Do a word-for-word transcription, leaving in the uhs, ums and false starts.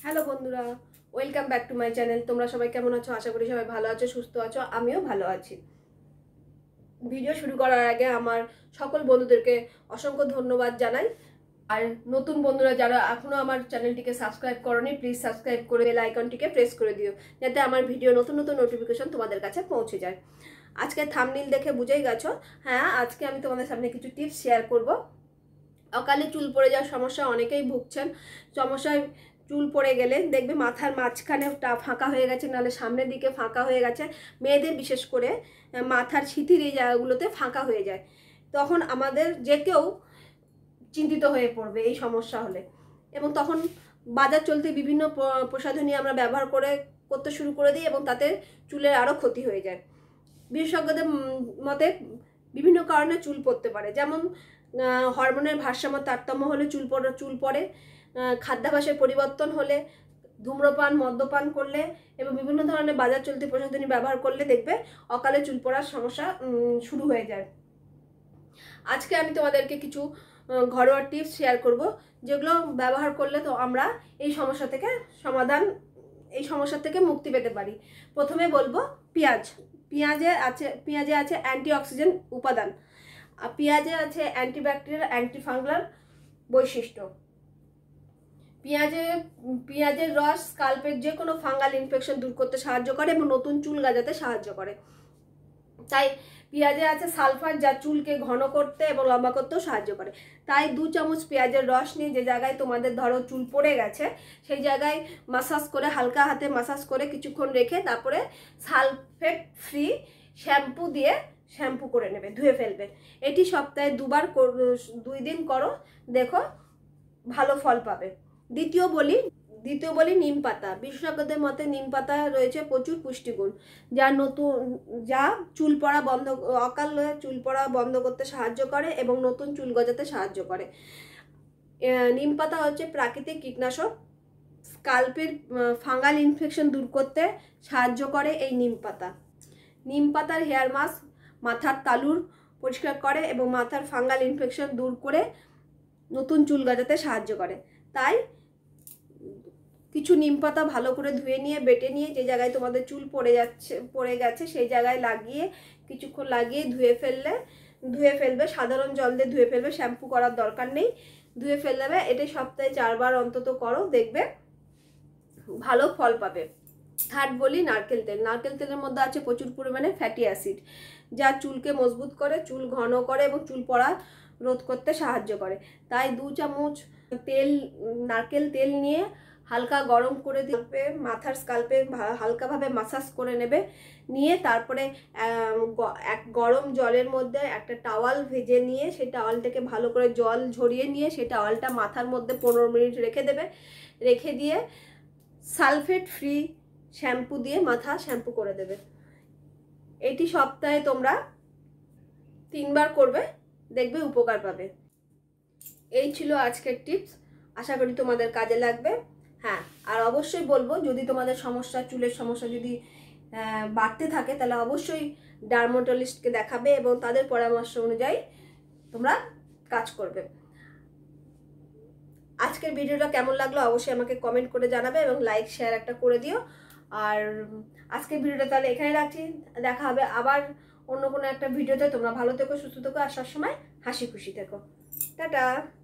Hello বন্ধুরা, welcome back to my channel. তোমরা সবাই কেমন আছো? আশা করি সবাই ভালো আছো, সুস্থ আছো। আমিও ভালো আছি। ভিডিও শুরু করার আগে আমার সকল বন্ধুদেরকে অসংখ্য ধন্যবাদ জানাই। আর নতুন বন্ধুরা যারা এখনও আমার চ্যানেলটিকে সাবস্ক্রাইব করোনি, প্লিজ সাবস্ক্রাইব করে বেল আইকনটিকে প্রেস করে দিও, যাতে আমার ভিডিও নতুন নতুন নোটিফিকেশন তোমাদের কাছে পৌঁছে যায়। আজকে থাম্বনেইল দেখে বুঝেই গেছো, হ্যাঁ আজকে আমি তোমাদের সামনে কিছু টিপস শেয়ার করব। অকালে চুল পড়ে যাওয়ার সমস্যা অনেকেই ভুগছেন। সমস্যায় চুল পড়ে গেলে দেখবে মাথার মাঝখানে ফাঁকা হয়ে গেছে, নাহলে সামনের দিকে ফাঁকা হয়ে গেছে। মেয়েদের বিশেষ করে মাথার সিঁথির এই জায়গাগুলোতে ফাঁকা হয়ে যায়। তখন আমাদের যে কেউ চিন্তিত হয়ে পড়বে এই সমস্যা হলে, এবং তখন বাজার চলতে বিভিন্ন প্রসাধনী আমরা ব্যবহার করে করতে শুরু করে দিই, এবং তাতে চুলের আরও ক্ষতি হয়ে যায়। বিশেষজ্ঞদের মতে বিভিন্ন কারণে চুল পড়তে পারে, যেমন হরমোনের ভারসাম্য তারতম্য হলে চুল পড়ে চুল পড়ে খাদ্যাভ্যাসের পরিবর্তন হলে, ধূম্রপান মদ্যপান করলে, এবং বিভিন্ন ধরনের বাজার চলতি প্রসাধনী ব্যবহার করলে দেখবে অকালে চুল পড়ার সমস্যা শুরু হয়ে যায়। আজকে আমি তোমাদেরকে কিছু ঘরোয়া টিপস শেয়ার করব, যেগুলো ব্যবহার করলে তো আমরা এই সমস্যা থেকে সমাধান এই সমস্যা থেকে মুক্তি পেতে পারি। প্রথমে বলবো পেঁয়াজ। পেঁয়াজে আছে পেঁয়াজে আছে অ্যান্টিঅক্সিডেন্ট উপাদান, আর পেঁয়াজে আছে অ্যান্টিব্যাকটেরিয়াল অ্যান্টিফাঙ্গাল বৈশিষ্ট্য। পেঁয়াজে পেঁয়াজের রস স্কাল্পের যে কোনো ফাঙ্গাল ইনফেকশন দূর করতে সাহায্য করে এবং নতুন চুল গজাতে সাহায্য করে। তাই পেঁয়াজে আছে সালফার, যা চুলকে ঘন করতে এবং লম্বা করতেও সাহায্য করে। তাই দু চামচ পেঁয়াজের রস নিয়ে যে জায়গায় তোমাদের ধরো চুল পড়ে গেছে সেই জায়গায় মাসাজ করে, হালকা হাতে মাসাজ করে কিছুক্ষণ রেখে তারপরে সালফেট ফ্রি শ্যাম্পু দিয়ে শ্যাম্পু করে নেবে, ধুয়ে ফেলবে। এটি সপ্তাহে দুবার দুই দিন করো, দেখো ভালো ফল পাবে। দ্বিতীয় বলি দ্বিতীয় বলি নিম পাতা। বিশেষজ্ঞদের মতে নিম পাতা রয়েছে প্রচুর পুষ্টিগুণ, যা নতুন যা চুল পড়া বন্ধ অকাল চুল পড়া বন্ধ করতে সাহায্য করে এবং নতুন চুল গজাতে সাহায্য করে। নিম পাতা হচ্ছে প্রাকৃতিক কীটনাশক, স্কাল্পের ফাঙ্গাল ইনফেকশন দূর করতে সাহায্য করে এই নিম পাতা। নিম পাতার হেয়ার মাস্ক মাথার তালুর পরিষ্কার করে এবং মাথার ফাঙ্গাল ইনফেকশন দূর করে নতুন চুল গজাতে সাহায্য করে। তাই কিছু নিম পাতা ভালো করে ধুয়ে নিয়ে বেটে নিয়ে যে জায়গায় তোমাদের চুল পড়ে যাচ্ছে পড়ে গেছে সেই জায়গায় লাগিয়ে কিছুক্ষণ লাগিয়ে ধুয়ে ফেললে ধুয়ে ফেলবে সাধারণ জল দিয়ে ধুয়ে ফেলবে, শ্যাম্পু করার দরকার নেই, ধুয়ে ফেলবে। এটা সপ্তাহে চারবার অন্তত করো, দেখবে ভালো ফল পাবে। থার্ড বলি নারকেল তেল। নারকেল তেলের মধ্যে আছে প্রচুর পরিমাণে ফ্যাটি অ্যাসিড, যা চুলকে মজবুত করে, চুল ঘন করে এবং চুল পড়া রোধ করতে সাহায্য করে। তাই দু চামচ তেল নারকেল তেল নিয়ে হালকা গরম করে দিবে, মাথার স্কাল্পে হালকাভাবে মাসাজ করে নেবে, নিয়ে তারপরে এক গরম জলের মধ্যে একটা টাওয়াল ভেজে নিয়ে সেই টাওয়ালটাকে ভালো করে জল ঝরিয়ে নিয়ে সেই টাওয়ালটা মাথার মধ্যে পনেরো মিনিট রেখে দেবে। রেখে দিয়ে সালফেট ফ্রি শ্যাম্পু দিয়ে মাথা শ্যাম্পু করে দেবে। এটি সপ্তাহে তোমরা তিনবার করবে, দেখবে উপকার পাবে। এই ছিল আজকের টিপস, আশা করি তোমাদের কাজে লাগবে। হ্যাঁ, আর অবশ্যই বলবো, যদি তোমাদের সমস্যা চুলের সমস্যা যদি বাড়তে থাকে তাহলে অবশ্যই ডার্মাটোলজিস্টকে দেখাবে এবং তাদের পরামর্শ অনুযায়ী তোমরা কাজ করবে। আজকের ভিডিওটা কেমন লাগলো অবশ্যই আমাকে কমেন্ট করে জানাবে এবং লাইক শেয়ার একটা করে দিও। আর আজকের ভিডিওটা তাহলে এখানে রাখছি, দেখা হবে আবার অন্য কোনো একটা ভিডিওতে। তোমরা ভালো থেকো, সুস্থ থেকো, আর সবসময় হাসি খুশি থেকো। টাটা।